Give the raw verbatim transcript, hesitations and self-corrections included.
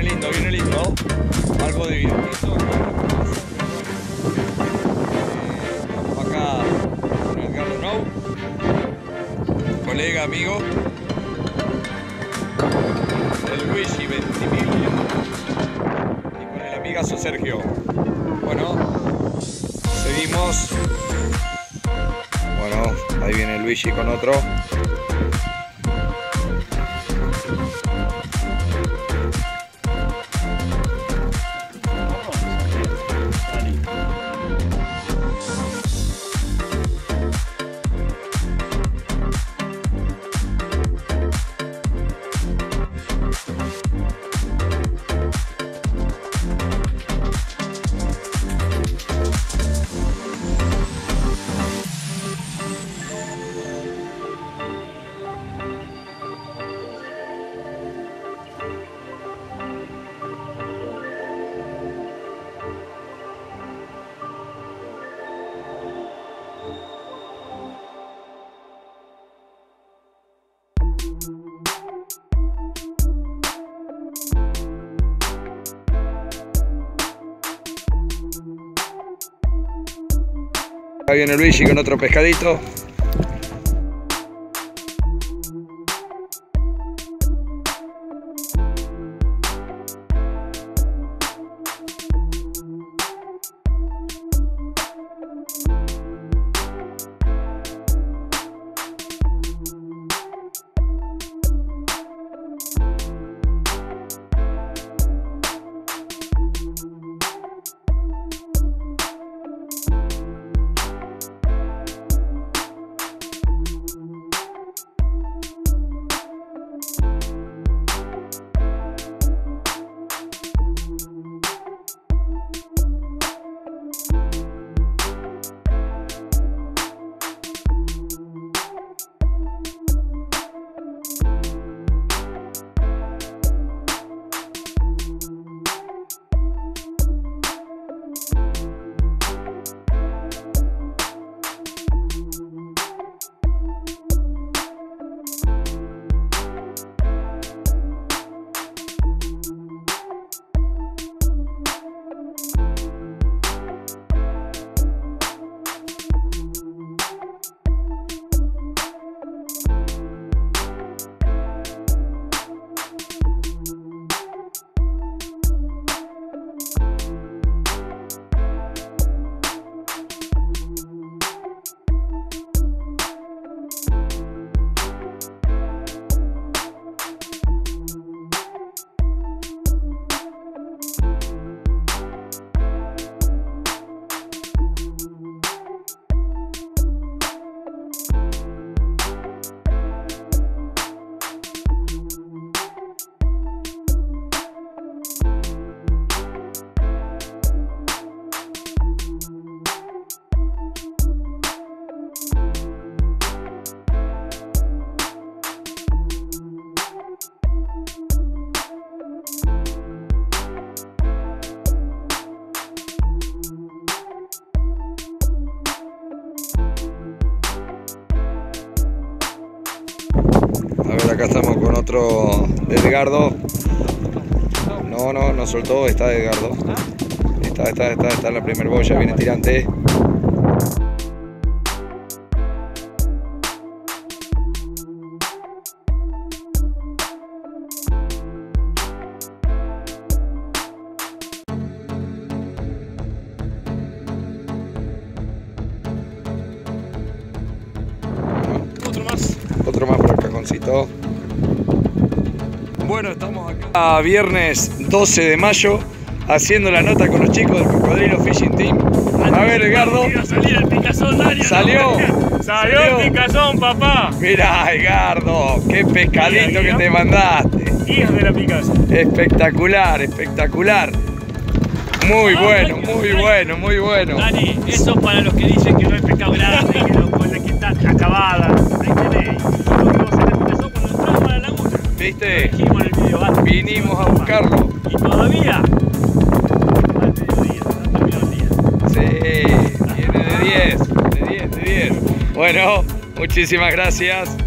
Viene lindo, viene lindo. Algo de vidito. Estamos acá con Edgardo Nou, colega, amigo. El Luigi Ventimiglia y con el amigazo Sergio. Bueno, seguimos. Bueno, ahí viene Luigi con otro. Ahí viene Luigi con otro pescadito. A ver, acá estamos con otro de Edgardo. No, no, no soltó, está Edgardo. Está, está, está, está en la primer boya, viene tirante. Otro más. Otro más por el cajoncito. Bueno, estamos acá viernes doce de mayo haciendo la nota con los chicos del Cocodrilo Fishing Team. A ver, Edgardo. Salir el picazón, Dani. ¿Salió? Salió el picazón, papá. Mirá, Edgardo, qué pescadito Mira, que mira. te mandaste. Hijas de la picaza. Espectacular, espectacular. Muy bueno, muy bueno, muy bueno. Dani, eso para los que dicen que no hay pescado grande, que, lo, que está acabada. Ahí tenéis. Nosotros vamos a hacer el picazón cuando entramos a la laguna. ¿Viste? Lo dijimos en el video antes. Vinimos a buscarlo. Y todavía. Al mediodía, no terminó el día. Sí, viene de diez, de diez, de diez. Bueno, muchísimas gracias.